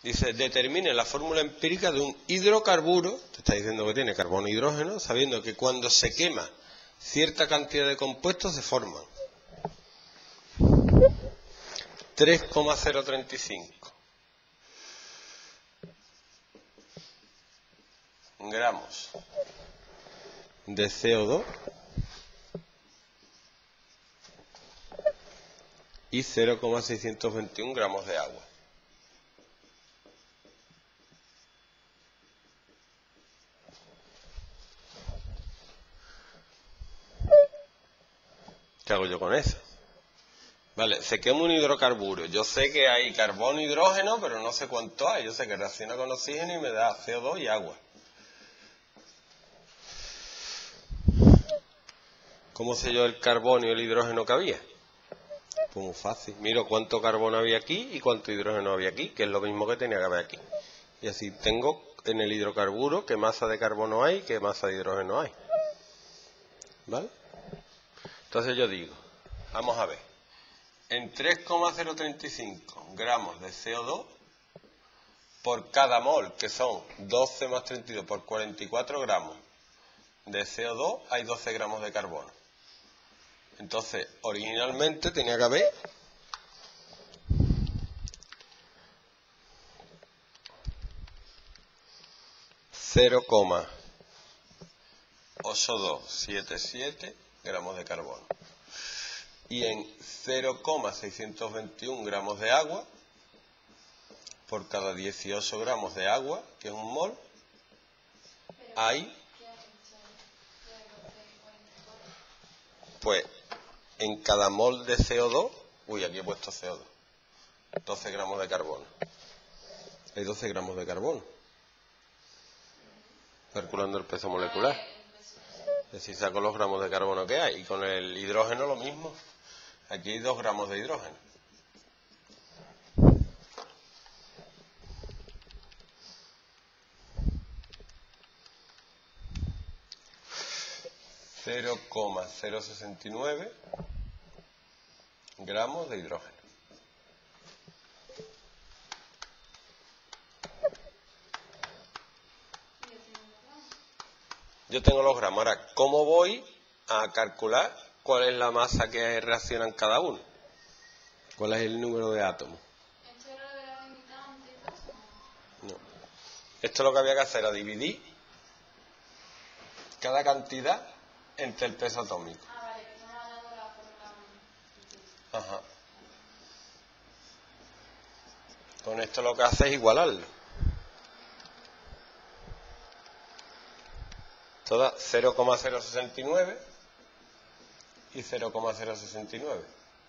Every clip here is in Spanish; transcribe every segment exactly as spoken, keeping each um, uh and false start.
Dice, determine la fórmula empírica de un hidrocarburo, te está diciendo que tiene carbono e hidrógeno, sabiendo que cuando se quema cierta cantidad de compuestos se forman. tres coma cero treinta y cinco gramos de C O dos y cero coma seiscientos veintiuno gramos de agua. ¿Qué hago yo con eso? Vale, se quema un hidrocarburo. Yo sé que hay carbono e hidrógeno, pero no sé cuánto hay. Yo sé que reacciona con oxígeno y me da C O dos y agua. ¿Cómo sé yo el carbono y el hidrógeno que había? Pues muy fácil. Miro cuánto carbono había aquí y cuánto hidrógeno había aquí, que es lo mismo que tenía que haber aquí. Y así tengo en el hidrocarburo qué masa de carbono hay y qué masa de hidrógeno hay. ¿Vale? Entonces yo digo, vamos a ver, en tres coma cero treinta y cinco gramos de C O dos por cada mol, que son doce más treinta y dos por cuarenta y cuatro gramos de C O dos, hay doce gramos de carbono. Entonces, originalmente tenía que haber cero coma ocho dos siete siete gramos de carbono. Y en cero coma seiscientos veintiuno gramos de agua, por cada dieciocho gramos de agua, que es un mol, hay, pues, en cada mol de C O dos, uy, aquí he puesto C O dos, doce gramos de carbono. Hay doce gramos de carbono. Calculando el peso molecular. Es decir, saco los gramos de carbono que hay. Y con el hidrógeno lo mismo. Aquí hay dos gramos de hidrógeno. cero coma cero sesenta y nueve gramos de hidrógeno. Yo tengo los gramos. Ahora, ¿cómo voy a calcular cuál es la masa que reaccionan cada uno? ¿Cuál es el número de átomos? ¿Esto era de la mitad antes? No. Esto lo que había que hacer era dividir cada cantidad entre el peso atómico. Ah, vale, que no me ha dado la fórmula. Ajá. Con esto lo que hace es igualarlo. Todas cero coma cero sesenta y nueve y cero coma cero sesenta y nueve.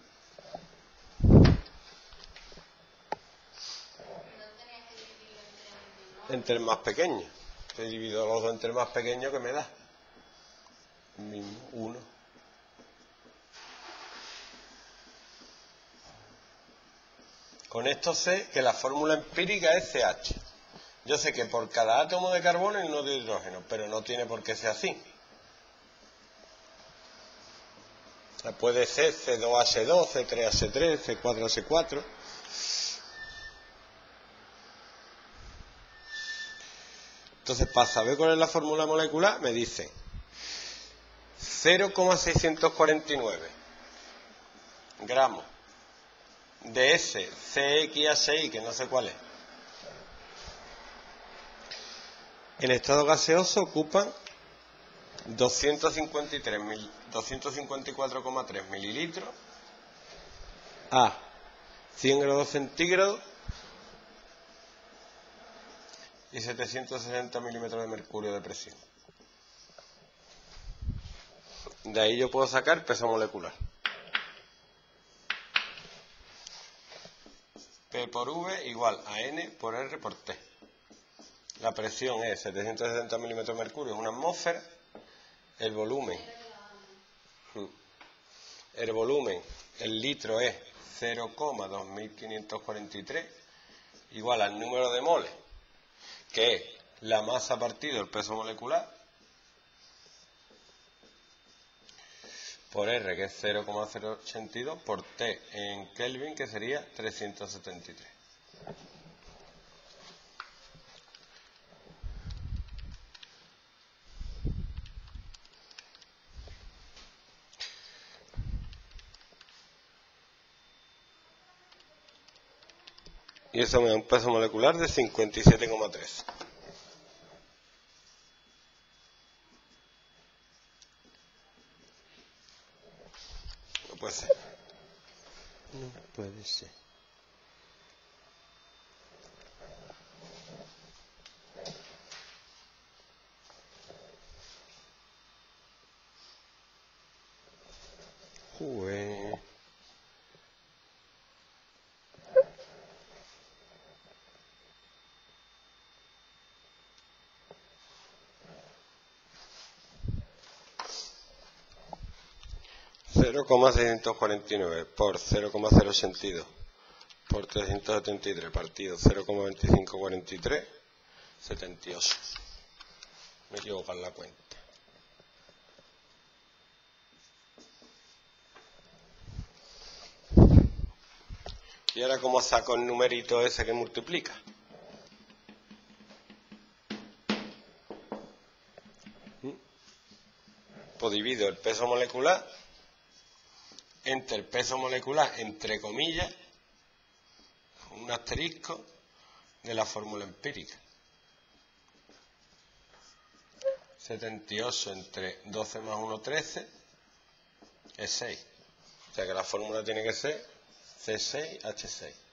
Entre el más pequeño. He dividido los dos entre el más pequeño, que me da mismo uno. Con esto sé que la fórmula empírica es C H. Yo sé que por cada átomo de carbono hay uno de hidrógeno, pero no tiene por qué ser así. O sea, puede ser C dos H dos, C tres H tres, C cuatro H cuatro. Entonces, para saber cuál es la fórmula molecular, me dicen cero coma seiscientos cuarenta y nueve gramos de ese C X H I, que no sé cuál es. En estado gaseoso ocupan doscientos cincuenta y cuatro coma tres mililitros a cien grados centígrados y setecientos sesenta milímetros de mercurio de presión. De ahí yo puedo sacar peso molecular. P por V igual a N por R por T. La presión es setecientos sesenta milímetros de mercurio en una atmósfera. El volumen, el volumen, el litro es cero coma dos mil quinientos cuarenta y tres igual al número de moles, que es la masa partido el peso molecular, por R, que es cero coma cero ochenta y dos, por T en Kelvin, que sería trescientos setenta y tres. y eso me da un peso molecular de cincuenta y siete coma tres. No puede ser. No puede ser. Jue. cero coma seiscientos cuarenta y nueve por cero coma cero ochenta y dos por trescientos setenta y tres partido cero coma veinticinco cuarenta y tres, setenta y ocho. Me equivoco en la cuenta. Y ahora, ¿cómo saco el numerito ese que multiplica? ¿Mm? Pues divido el peso molecular entre el peso molecular, entre comillas, un asterisco de la fórmula empírica. setenta y ocho entre doce más uno, trece, es seis. O sea que la fórmula tiene que ser C seis H seis.